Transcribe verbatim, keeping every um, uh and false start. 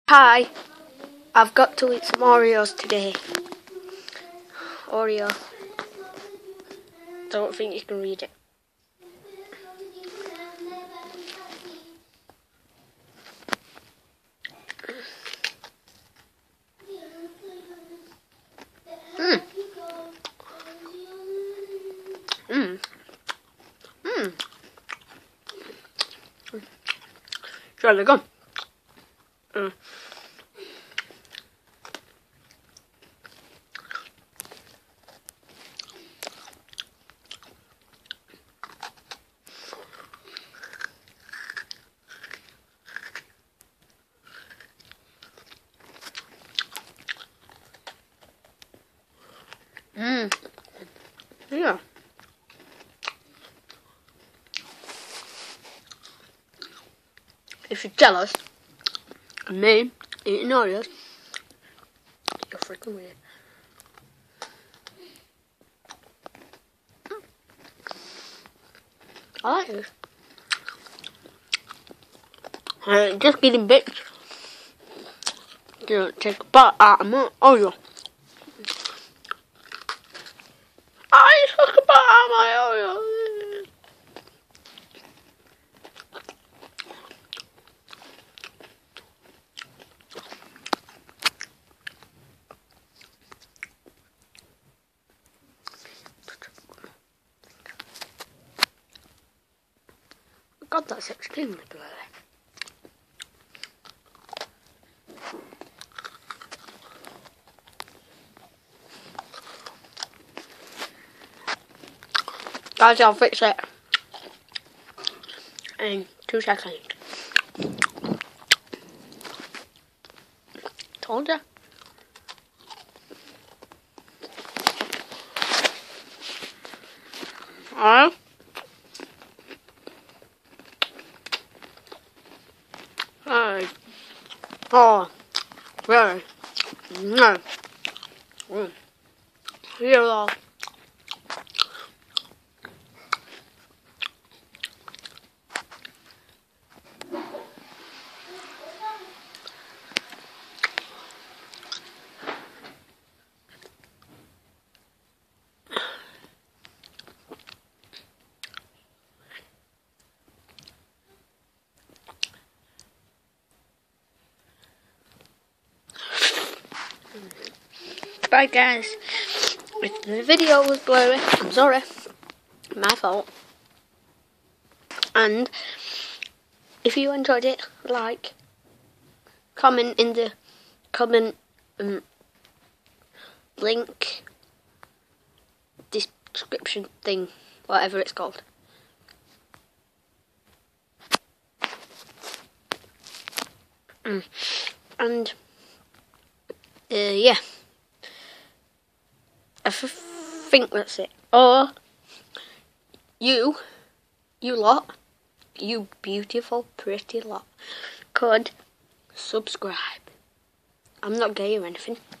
Hi, I've got to eat some Oreos today. Oreo. Don't think you can read it. Mmm. Mmm. Mmm. It's really good. Mm. Mmm. Yeah. If you're jealous of me eating Oreos, you're freaking weird. I like this. Uh, just getting bits. You know, take a bite out of my Oreo. I took a bite out of my Oreo. God, that's extremely blurry. Guys, I'll fix it in two seconds. Told ya. Alright. Alright. Oh, very. No. Mm. Here we are. Bye guys. If the video was blurry, I'm sorry. My fault. And if you enjoyed it, like, comment in the comment um, link description thing, whatever it's called. Mm. And uh, yeah. I f think that's it. Or you, you lot, you beautiful, pretty lot, could subscribe. I'm not gay or anything.